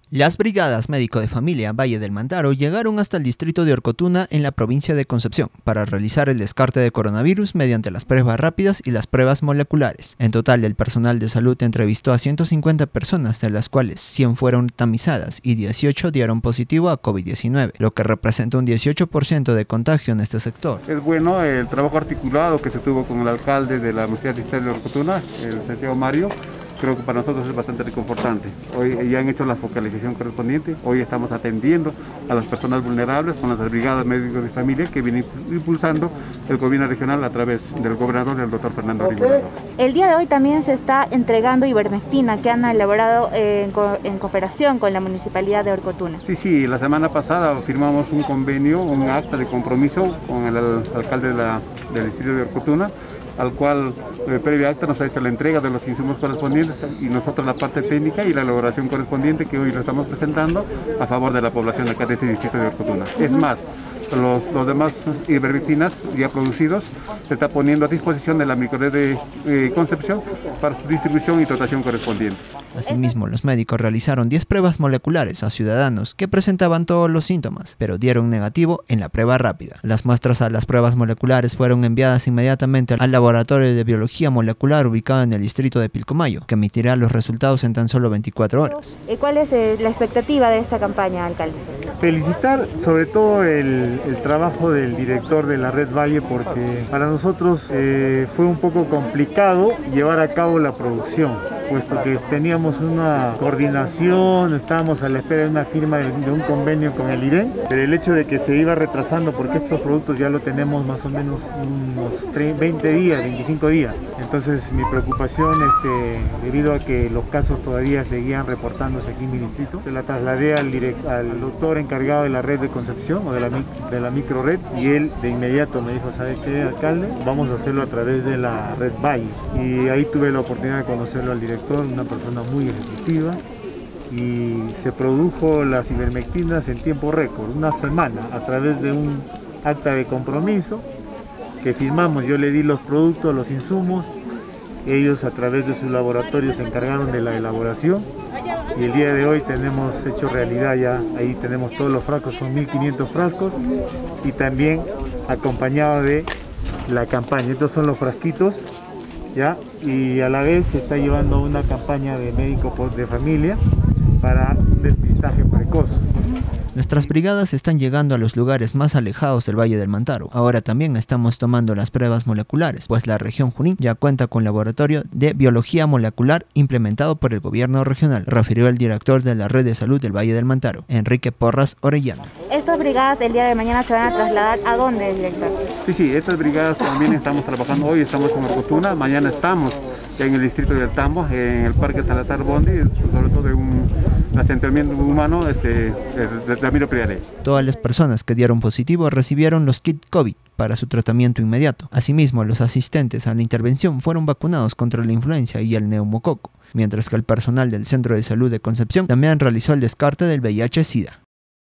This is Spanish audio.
Las brigadas médico de familia Valle del Mantaro llegaron hasta el distrito de Orcotuna en la provincia de Concepción para realizar el descarte de coronavirus mediante las pruebas rápidas y las pruebas moleculares. En total, el personal de salud entrevistó a 150 personas, de las cuales 100 fueron tamizadas y 18 dieron positivo a COVID-19, lo que representa un 18% de contagio en este sector. Es bueno el trabajo articulado que se tuvo con el alcalde de la Universidad Distrital de Orcotuna, el Santiago Mario. Creo que para nosotros es bastante reconfortante. Hoy ya han hecho la focalización correspondiente, hoy estamos atendiendo a las personas vulnerables con las brigadas médicos de familia que vienen impulsando el gobierno regional a través del gobernador, el doctor Fernando Arimón. El día de hoy también se está entregando ivermectina que han elaborado en cooperación con la Municipalidad de Orcotuna. Sí, la semana pasada firmamos un convenio, un acta de compromiso con el alcalde del distrito de Orcotuna, al cual previa acta nos ha hecho la entrega de los insumos correspondientes y nosotros la parte técnica y la elaboración correspondiente que hoy lo estamos presentando a favor de la población de acá de este distrito de Orcotuna. Es más, los demás ivermectinas ya producidos se está poniendo a disposición de la microred de Concepción para su distribución y dotación correspondiente. Asimismo, los médicos realizaron 10 pruebas moleculares a ciudadanos que presentaban todos los síntomas, pero dieron negativo en la prueba rápida. Las muestras a las pruebas moleculares fueron enviadas inmediatamente al laboratorio de biología molecular ubicado en el distrito de Pilcomayo, que emitirá los resultados en tan solo 24 horas. ¿Cuál es la expectativa de esta campaña, alcalde? Felicitar sobre todo el trabajo del director de la Red Valle, porque para nosotros fue un poco complicado llevar a cabo la producción, puesto que teníamos una coordinación, estábamos a la espera de una firma de un convenio con el IREN, pero el hecho de que se iba retrasando, porque estos productos ya lo tenemos más o menos unos 20 días, 25 días. Entonces mi preocupación, debido a que los casos todavía seguían reportándose aquí en mi distrito, se la trasladé al doctor encargado de la red de Concepción o de la microred, y él de inmediato me dijo: ¿sabe qué, alcalde? Vamos a hacerlo a través de la Red Valle. Y ahí tuve la oportunidad de conocerlo al director, una persona muy ejecutiva, y se produjo las ivermectinas en tiempo récord, una semana, a través de un acta de compromiso que firmamos. Yo le di los productos, los insumos, ellos a través de su laboratorio se encargaron de la elaboración, y el día de hoy tenemos hecho realidad ya. Ahí tenemos todos los frascos, son 1500 frascos, y también acompañado de la campaña. Estos son los frasquitos, ¿ya? Y a la vez se está llevando una campaña de médico de familia para despistaje precoz. Nuestras brigadas están llegando a los lugares más alejados del Valle del Mantaro. Ahora también estamos tomando las pruebas moleculares, pues la región Junín ya cuenta con laboratorio de biología molecular implementado por el gobierno regional, refirió el director de la Red de Salud del Valle del Mantaro, Enrique Porras Orellana. ¿Estas brigadas el día de mañana se van a trasladar a dónde, director? Sí, estas brigadas también estamos trabajando. Hoy estamos con Orcotuna, mañana estamos en el distrito del Tambo, en el Parque Salazar Bondi, sobre todo de un asentamiento humano de Ramiro Priale. Todas las personas que dieron positivo recibieron los kits COVID para su tratamiento inmediato. Asimismo, los asistentes a la intervención fueron vacunados contra la influenza y el neumococo, mientras que el personal del Centro de Salud de Concepción también realizó el descarte del VIH-Sida.